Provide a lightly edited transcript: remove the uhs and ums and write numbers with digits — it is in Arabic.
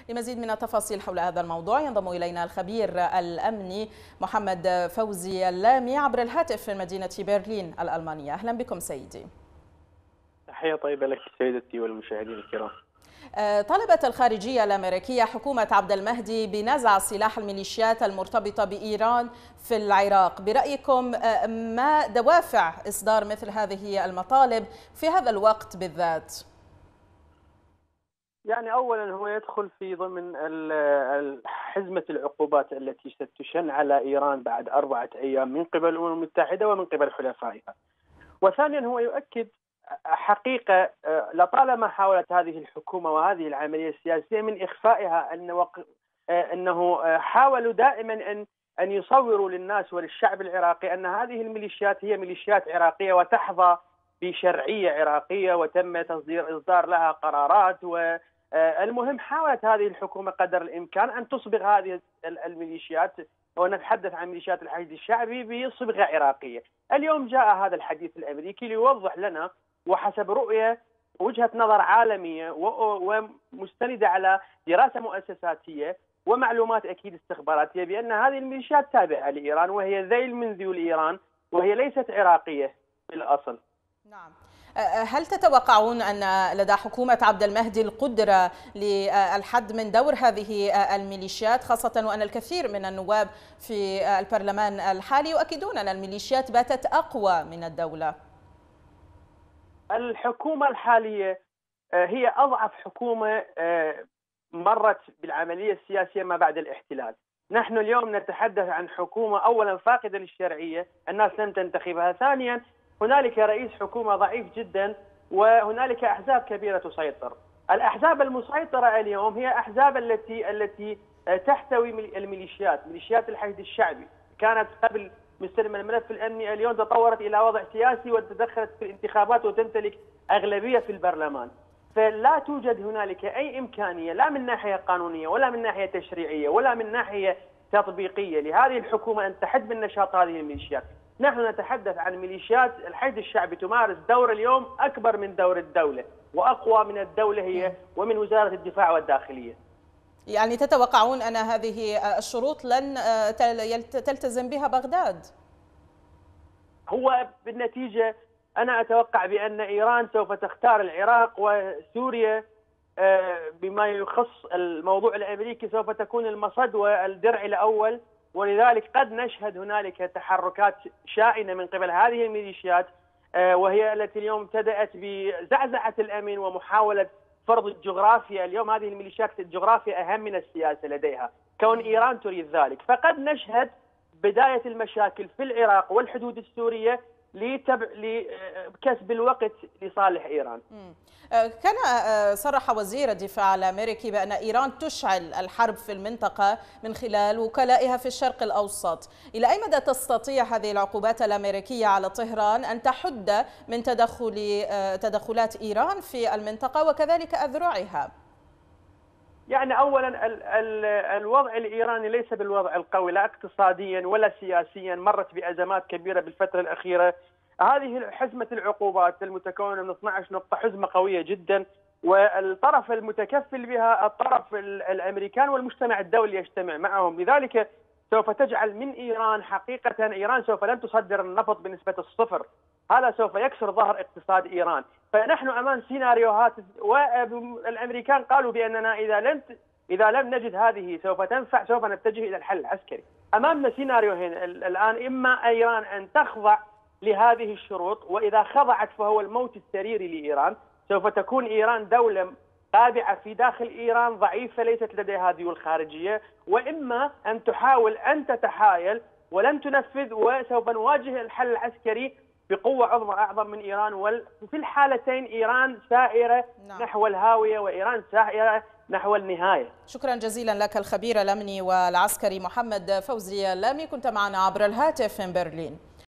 لمزيد من التفاصيل حول هذا الموضوع ينضم إلينا الخبير الأمني محمد فوزي اللامي عبر الهاتف في مدينة برلين الألمانية. أهلا بكم سيدي. تحية طيبة لك سيدتي والمشاهدين الكرام. طلبت الخارجية الأمريكية حكومة عبد المهدي بنزع سلاح الميليشيات المرتبطة بإيران في العراق. برأيكم ما دوافع إصدار مثل هذه المطالب في هذا الوقت بالذات؟ يعني أولا هو يدخل في ضمن حزمة العقوبات التي ستشن على إيران بعد 4 أيام من قبل الأمم المتحدة ومن قبل حلفائها. وثانيا هو يؤكد حقيقة لطالما حاولت هذه الحكومة وهذه العملية السياسية من إخفائها أنه حاولوا دائما أن يصوروا للناس وللشعب العراقي أن هذه الميليشيات هي ميليشيات عراقية وتحظى بشرعية عراقية وتم إصدار لها قرارات. والمهم حاولت هذه الحكومة قدر الإمكان أن تصبغ هذه الميليشيات، ونتحدث عن ميليشيات الحشد الشعبي، بصبغة عراقية. اليوم جاء هذا الحديث الأمريكي ليوضح لنا وحسب رؤية وجهة نظر عالمية ومستندة على دراسة مؤسساتية ومعلومات أكيد استخباراتية بأن هذه الميليشيات تابعة لإيران وهي ذيل من ذيول إيران وهي ليست عراقية بالأصل. نعم. هل تتوقعون أن لدى حكومة عبد المهدي القدرة للحد من دور هذه الميليشيات، خاصة وأن الكثير من النواب في البرلمان الحالي يؤكدون أن الميليشيات باتت أقوى من الدولة؟ الحكومة الحالية هي أضعف حكومة مرت بالعملية السياسية ما بعد الاحتلال. نحن اليوم نتحدث عن حكومة أولا فاقدة للشرعية، الناس لم تنتخبها. ثانيا هنالك رئيس حكومة ضعيف جدا وهنالك أحزاب كبيرة تسيطر. الأحزاب المسيطرة اليوم هي أحزاب التي تحتوي الميليشيات، ميليشيات الحشد الشعبي. كانت قبل مستلم الملف الأمني، اليوم تطورت إلى وضع سياسي وتدخلت في الانتخابات وتمتلك أغلبية في البرلمان. فلا توجد هنالك أي إمكانية لا من ناحية قانونية ولا من ناحية تشريعية ولا من ناحية تطبيقية لهذه الحكومة أن تحد من نشاط هذه الميليشيات. نحن نتحدث عن ميليشيات الحشد الشعبي تمارس دور اليوم أكبر من دور الدولة وأقوى من الدولة هي ومن وزارة الدفاع والداخلية. يعني تتوقعون أن هذه الشروط لن تلتزم بها بغداد؟ هو بالنتيجة أنا أتوقع بأن إيران سوف تختار العراق وسوريا بما يخص الموضوع الأمريكي سوف تكون المصد والدرع الأول، ولذلك قد نشهد هنالك تحركات شائنة من قبل هذه الميليشيات وهي التي اليوم ابتدأت بزعزعة الأمن ومحاولة فرض الجغرافيا. اليوم هذه الميليشيات الجغرافيا أهم من السياسة لديها كون إيران تريد ذلك. فقد نشهد بداية المشاكل في العراق والحدود السورية لكسب الوقت لصالح إيران. كان صرح وزير الدفاع الأمريكي بأن إيران تشعل الحرب في المنطقة من خلال وكلائها في الشرق الأوسط. إلى أي مدى تستطيع هذه العقوبات الأمريكية على طهران أن تحد من تدخلات إيران في المنطقة وكذلك أذرعها؟ يعني أولا الوضع الإيراني ليس بالوضع القوي لا اقتصاديا ولا سياسيا، مرت بأزمات كبيرة بالفترة الأخيرة. هذه حزمة العقوبات المتكونة من 12 نقطة حزمة قوية جدا، والطرف المتكفل بها الطرف الأمريكان والمجتمع الدولي يجتمع معهم. لذلك سوف تجعل من إيران حقيقة، إيران سوف لن تصدر النفط بنسبة 0، هذا سوف يكسر ظهر اقتصاد إيران. فنحن أمام سيناريوهات، والأمريكان قالوا بأننا إذا لم نجد هذه سوف تنفع سوف نتجه إلى الحل العسكري. أمامنا سيناريوهين الآن، إما إيران أن تخضع لهذه الشروط، وإذا خضعت فهو الموت السريري لإيران. سوف تكون إيران دولة تابعة في داخل إيران ضعيفة ليست لديها ذيول خارجية، وإما أن تحاول أن تتحايل ولن تنفذ، وسوف نواجه الحل العسكري بقوة عظمى أعظم من إيران. وفي الحالتين إيران سائرة نحو الهاوية وإيران سائرة نحو النهاية. شكرا جزيلا لك الخبير الأمني والعسكري محمد فوزي اللامي، كنت معنا عبر الهاتف من برلين.